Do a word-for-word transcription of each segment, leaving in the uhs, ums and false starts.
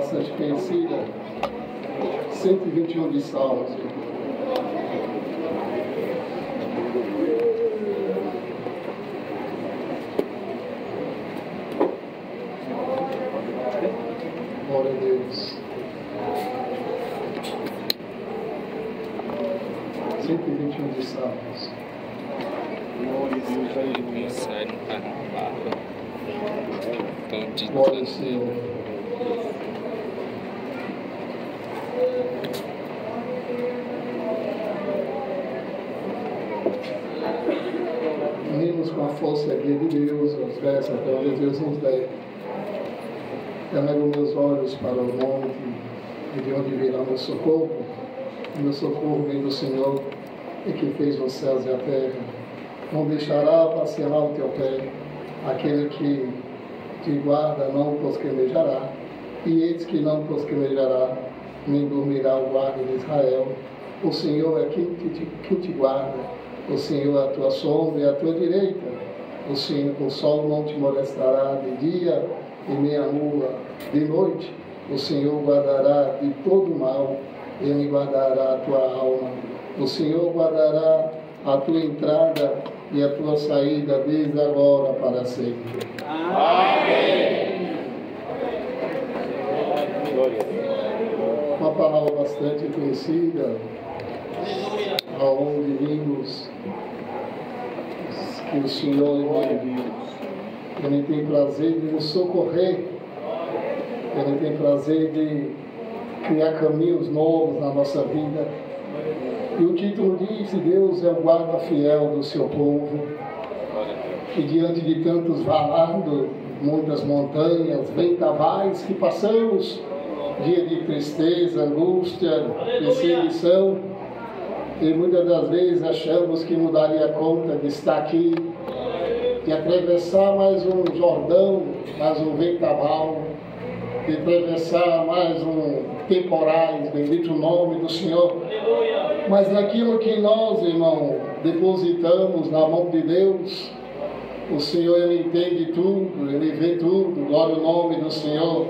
bastante conhecida, cento e vinte e um de Salmos. Glória a Deus. cento e vinte e um de Salmos. Glória ao Senhor. Unimos com a força e a guia de Deus, os versos até onde Deus nos der. Elevo meus olhos para o monte, e de onde virá meu socorro. O meu socorro vem do Senhor, e que fez os céus e a terra. Não deixará vacilar o teu pé, aquele que te guarda não posquenejará, e eis que não posquenejará, nem dormirá o guarda de Israel. O Senhor é quem te, quem te guarda, o Senhor é a tua sombra e a tua direita. O, Senhor, o sol não te molestará de dia, e nem a lua de noite. O Senhor guardará de todo mal, Ele guardará a tua alma. O Senhor guardará a tua entrada e a tua saída desde agora para sempre. Amém. Uma palavra bastante conhecida, aonde vimos que o Senhor enviou. Ele tem prazer de nos socorrer, Ele tem prazer de criar caminhos novos na nossa vida. E o título diz: Deus é o guarda fiel do seu povo. E diante de tantos valados, muitas montanhas, ventavais que passamos, dia de tristeza, angústia, perseguição, e muitas das vezes achamos que não daria conta de estar aqui, de atravessar mais um Jordão, mais um vendaval, de atravessar mais um temporais, bendito o nome do Senhor. Mas naquilo que nós, irmão, depositamos na mão de Deus, o Senhor, Ele entende tudo, Ele vê tudo, glória ao nome do Senhor.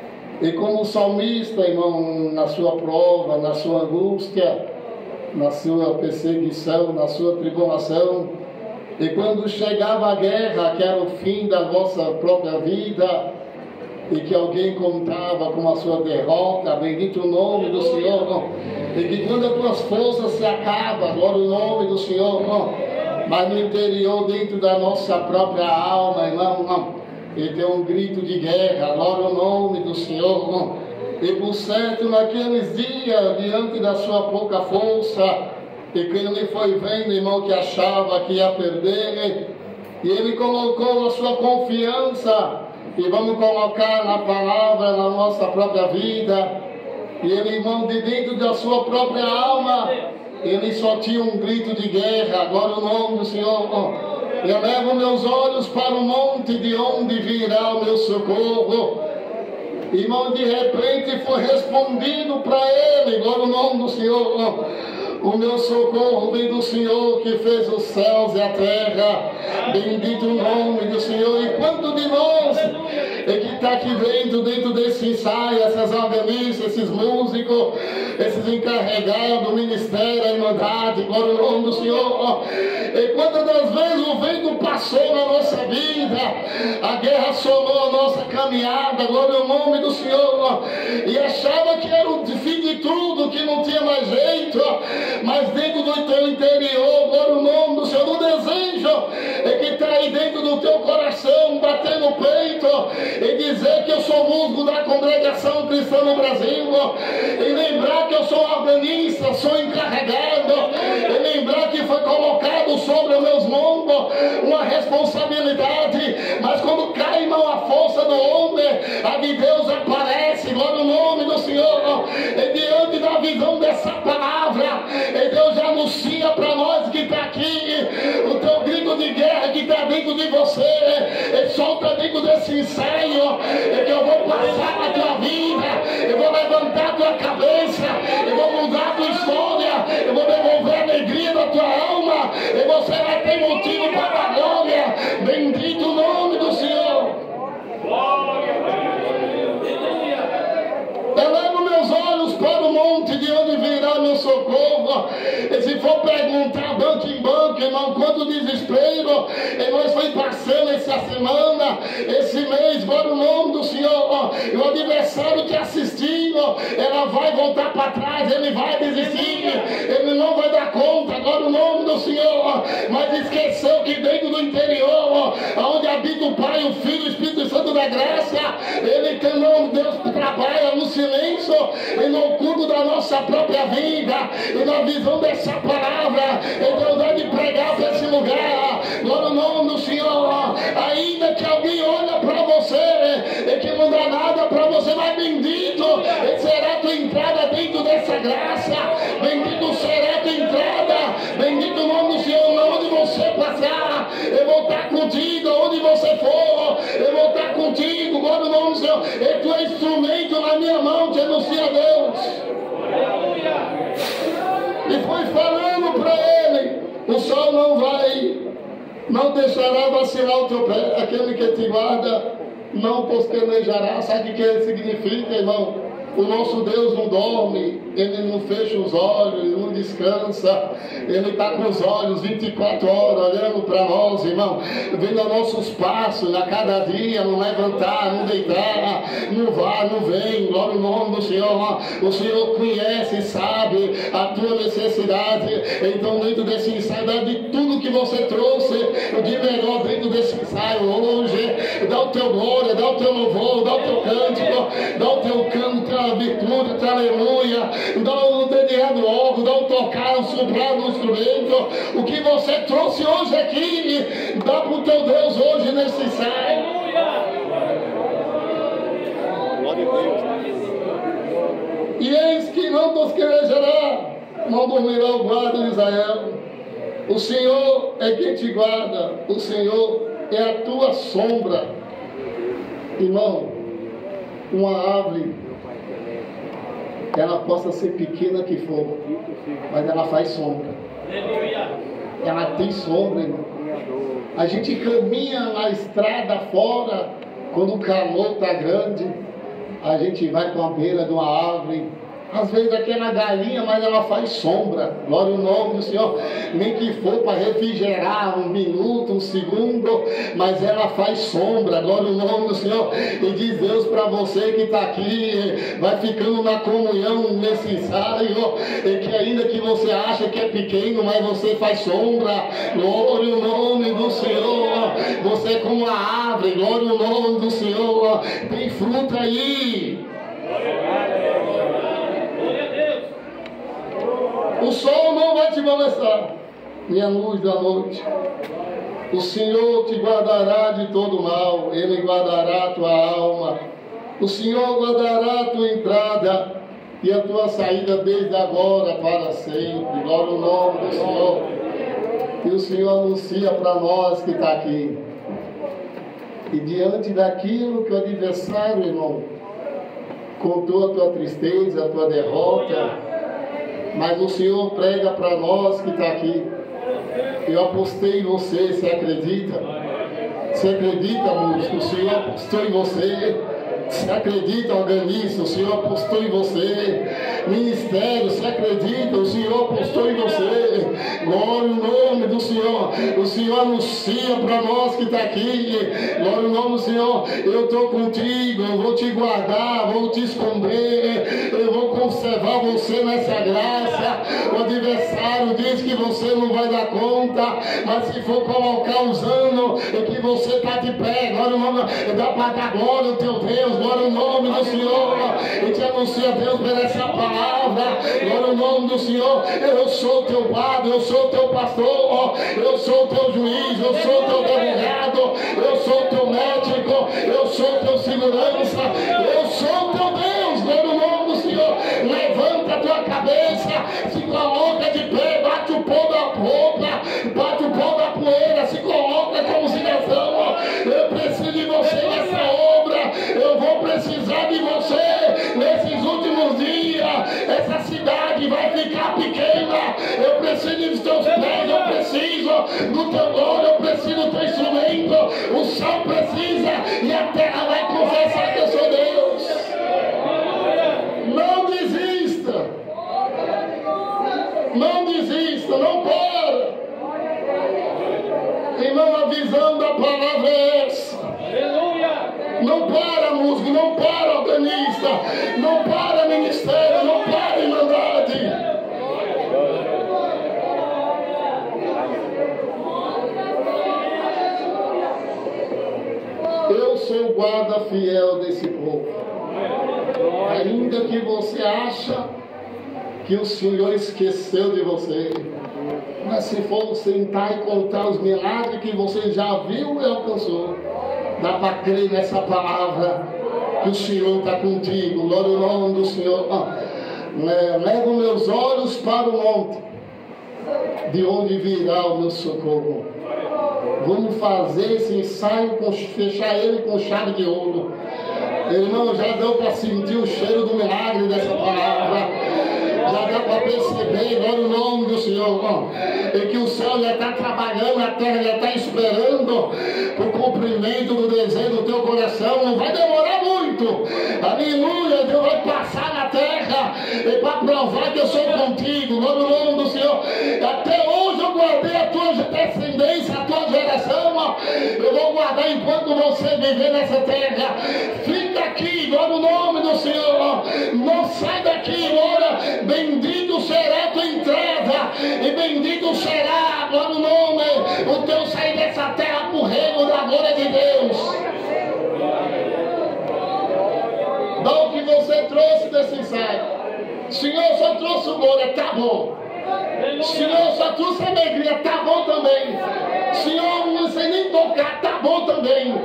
E como o salmista, irmão, na sua prova, na sua angústia, na sua perseguição, na sua tribulação, e quando chegava a guerra, que era o fim da vossa própria vida, e que alguém contava com a sua derrota, bendito o nome do Senhor, irmão. E que quando as tuas forças se acabam, glória ao nome do Senhor, irmão. Mas no interior, dentro da nossa própria alma, irmão, irmão, e tem um grito de guerra, glória ao nome do Senhor, irmão. E por certo, naqueles dias, diante da sua pouca força, e que ele foi vendo, irmão, que achava que ia perder, e ele colocou a sua confiança. E vamos colocar na palavra, na nossa própria vida. E ele, irmão, de dentro da sua própria alma, ele só tinha um grito de guerra. Glória ao nome do Senhor. Eu levo meus olhos para o monte, de onde virá o meu socorro. Irmão, de repente foi respondido para ele. Glória ao nome do Senhor. O meu socorro vem do Senhor que fez os céus e a terra. Bendito o nome do Senhor. E quanto de nós é que está aqui dentro, dentro desse ensaio, essas avenidas, esses músicos, esses encarregados do ministério, a irmandade, glória ao nome do Senhor. E quantas das vezes o vento passou na nossa vida, a guerra assolou a nossa caminhada, glória ao nome do Senhor, e achava que era o fim de tudo, que não tinha mais jeito. Mas dentro do teu interior, glória ao nome do Senhor, o desejo é que está aí dentro do teu coração, bater no peito e dizer que eu sou músico da congregação cristã no Brasil, e lembrar que eu sou organista, sou encarregado, e lembrar que foi colocado sobre os meus lombos uma responsabilidade. Mas quando cai, irmão, a força do homem, a de Deus aparece, glória ao nome do Senhor, e diante da visão dessa palavra, e Deus anuncia para nós que está aqui, o teu grito de guerra que está dentro de você, e solta dentro desse ensaio, e que eu vou passar na tua vida, eu vou levantar a tua cabeça, eu vou mudar a tua história, eu vou devolver a alegria da tua alma, e você vai ter motivo para a glória. Bendito o nome do Senhor. Glória a Deus. meu socorro. E se for perguntar banco em banco, irmão, quanto desespero, e nós foi passando essa semana, esse mês, glória o nome do Senhor, e o adversário te assistindo, ela vai voltar para trás, ele vai desistir, ele não vai dar conta, glória o nome do Senhor, mas esqueceu que dentro do interior, onde habita o Pai, o Filho, o Espírito Santo da graça, ele tem não, Deus trabalha no silêncio e no oculto da nossa própria vida, e na visão dessa palavra, Deus vai de pregar para esse lugar, glória o nome do Senhor, ainda que alguém olha para você, e que não dá nada para você, mas bendito será a tua entrada dentro dessa graça, bendito será a tua entrada, bendito o nome do Senhor, onde você passar, eu vou estar contigo, onde você for, eu vou estar contigo, glória o nome do Senhor, e tu é instrumento na minha mão, te anuncia a Deus. E foi falando para ele, o sol não vai, não deixará vacilar o teu pé, aquele que te guarda não posternejará. Sabe o que isso significa, irmão? O nosso Deus não dorme, Ele não fecha os olhos, Ele não descansa, Ele está com os olhos vinte e quatro horas olhando para nós, irmão, vendo nossos passos a cada dia, não levantar, não deitar, não vá, não vem, glória ao nome do Senhor. O Senhor conhece e sabe a tua necessidade, então dentro desse ensaio, de tudo que você trouxe, de melhor dentro desse ensaio hoje, dá o teu glória, dá o teu louvor, dá o teu cântico, dá o teu canto, a virtude, a aleluia, dá o dedilhado do órgão, dá o tocar, o soprar no instrumento, o que você trouxe hoje aqui, dá para o teu Deus hoje nesse ensaio. E eis que não tosquerejará, não dormirá o guarda de Israel. O Senhor é quem te guarda, o Senhor é a tua sombra. Irmão, uma árvore, ela possa ser pequena que for, mas ela faz sombra. Ela tem sombra, irmão. A gente caminha na estrada fora, quando o calor está grande, a gente vai para a beira de uma árvore, às vezes aquela galinha, mas ela faz sombra, glória ao nome do Senhor, nem que for para refrigerar um minuto, um segundo, mas ela faz sombra, glória ao nome do Senhor. E diz Deus para você que está aqui, vai ficando na comunhão nesse ensaio, e que ainda que você acha que é pequeno, mas você faz sombra, glória ao nome do Senhor. Você é como a árvore, glória ao nome do Senhor, tem fruta aí. O sol não vai te molestar, nem a luz da noite. O Senhor te guardará de todo mal, Ele guardará a tua alma. O Senhor guardará a tua entrada e a tua saída desde agora para sempre. Glória ao nome do Senhor. E o Senhor anuncia para nós que está aqui. E diante daquilo que o adversário, irmão, contou a tua tristeza, a tua derrota, mas o Senhor prega para nós que está aqui. Eu apostei em você, você acredita? Você acredita, músico? O Senhor apostou em você. Você acredita, organista? O Senhor apostou em você. Ministério, você acredita? O Senhor apostou em você. Glória ao nome do Senhor. O Senhor anuncia para nós que está aqui. Glória ao nome do Senhor. Eu estou contigo, eu vou te guardar, vou te esconder, eu vou conservar você nessa graça. O adversário diz que você não vai dar conta, mas se for colocar os anos em que você está de pé, glória ao nome, dá para dar glória ao teu Deus. Glória ao nome do Senhor. E te anuncia, Deus, por essa palavra. Glória ao nome do Senhor. Eu sou o teu guarda, eu sou o teu pastor, eu sou o teu juiz, eu sou o teu advogado, eu sou o teu médico, eu sou o teu segurança, eu sou o teu Deus. Glória ao nome do Senhor. Levanta a tua cabeça, se coloca de pé, bate o pó da roupa, bate o pó da poeira, se coloca como cidadão. Eu preciso de você nessa obra. Eu vou precisar de você nesses últimos dias. Essa cidade vai ficar pequena. Eu preciso dos teus pés, eu preciso do teu glória, eu preciso do teu instrumento. O céu precisa e a terra vai confessar que eu sou Deus. Não desista. não para ministério, não para irmandade. Eu sou o guarda fiel desse povo. Ainda que você acha que o Senhor esqueceu de você, mas se for sentar e contar os milagres que você já viu e alcançou, dá para crer nessa palavra que o Senhor está contigo. Glória ao nome do Senhor. Ah, levo meus olhos para o monte, de onde virá o meu socorro. Vamos fazer esse ensaio, com, fechar ele com chave de ouro. Irmão, já deu para sentir o cheiro do milagre dessa palavra. Já dá para perceber, glória ao nome do Senhor, e que o céu já está trabalhando, a terra já está esperando o cumprimento do desejo do teu coração. Não vai demorar muito. Aleluia, Deus vai passar na terra e para provar que eu sou contigo. Glória ao nome do Senhor. Até hoje eu guardei a tua descendência, a tua geração. Eu vou guardar enquanto você viver nessa terra. Fica aqui, glória ao nome do Senhor. Não sai daqui, glória. Bendito será a tua entrada e bendito será, glória ao nome, o teu sair dessa terra por reino da glória de Deus. Dá o que você trouxe desse ensaio. Senhor, só trouxe glória, tá bom. Senhor, só trouxe alegria, tá bom também. Senhor, não sei nem tocar, tá bom também.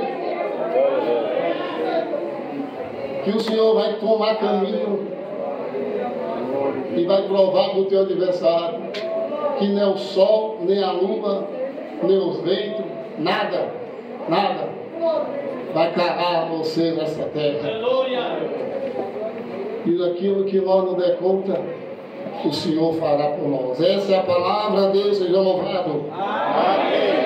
Que o Senhor vai tomar caminho e vai provar para o teu adversário que nem o sol, nem a lua, nem os ventos, nada, nada vai calar você nessa terra. E aquilo que nós não der conta, o Senhor fará por nós. Essa é a palavra, Deus seja louvado. Amém.